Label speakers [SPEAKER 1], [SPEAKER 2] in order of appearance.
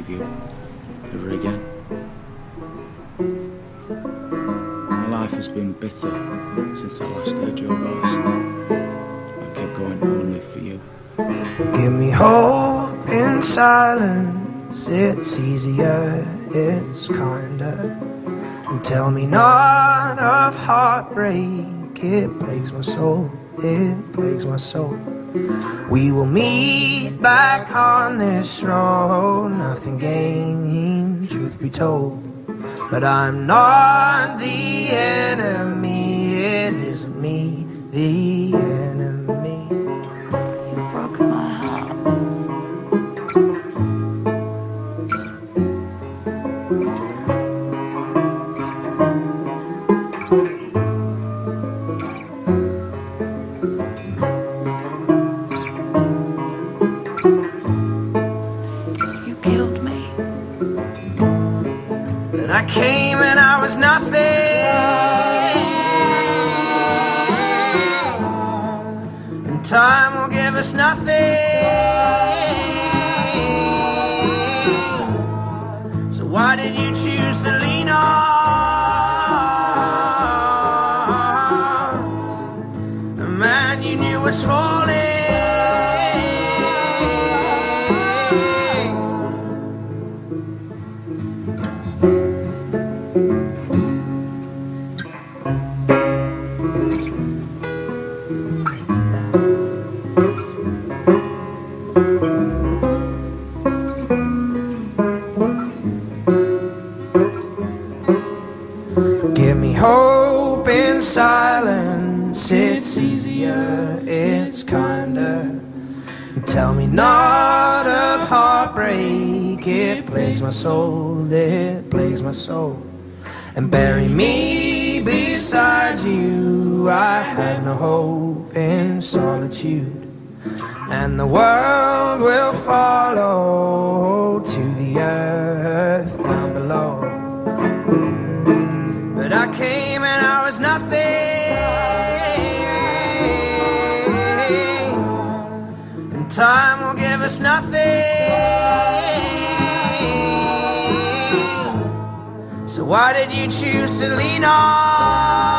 [SPEAKER 1] leave you ever again. My life has been bitter since I last heard your voice. I kept going only for you.
[SPEAKER 2] Give me hope in silence, it's easier, it's kinder. And tell me not of heartbreak, it plagues my soul, it plagues my soul. We will meet back on this road, nothing gained, truth be told. But I'm not the enemy, it isn't me, the enemy.
[SPEAKER 3] You broke my heart. You killed me.
[SPEAKER 2] And I came and I was nothing, and time will give us nothing. So why did you choose to lean on a man you knew was falling? Give me hope in silence, it's easier, it's kinder. Tell me not of heartbreak, it plagues my soul, it plagues my soul. And bury me beside you, I had no hope in solitude. And the world will follow to the earth down below. But I came and I was nothing, and time will give us nothing. So why did you choose to lean on